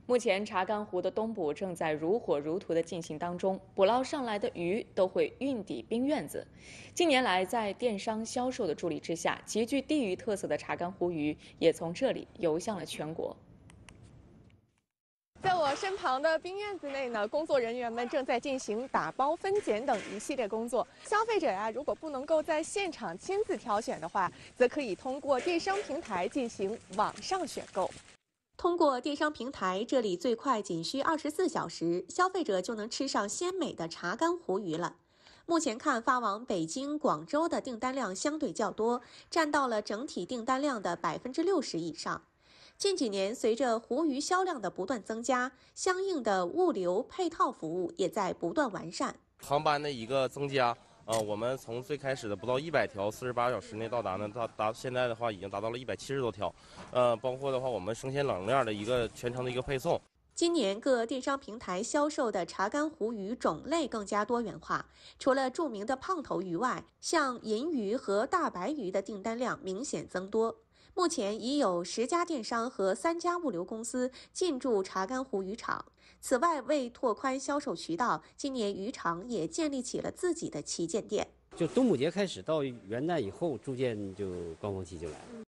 目前查干湖的东捕正在如火如荼地进行当中，捕捞上来的鱼都会运抵冰院子。近年来，在电商销售的助力之下，极具地域特色的查干湖鱼也从这里游向了全国。 在我身旁的冰院子内呢，工作人员们正在进行打包、分拣等一系列工作。消费者如果不能够在现场亲自挑选的话，则可以通过电商平台进行网上选购。 通过电商平台，这里最快仅需24小时，消费者就能吃上鲜美的查干湖鱼了。目前看，发往北京、广州的订单量相对较多，占到了整体订单量的60%以上。近几年，随着湖鱼销量的不断增加，相应的物流配套服务也在不断完善。 航班的一个增加，我们从最开始的不到100条，48小时内到达呢，现在的话已经达到了170多条，包括的话我们生鲜冷链的一个全程的一个配送。 今年各电商平台销售的查干湖鱼种类更加多元化，除了著名的胖头鱼外，像银鱼和大白鱼的订单量明显增多。目前已有10家电商和3家物流公司进驻查干湖渔场。此外，为拓宽销售渠道，今年渔场也建立起了自己的旗舰店。 就冬捕节开始到元旦以后，逐渐就高峰期就来了。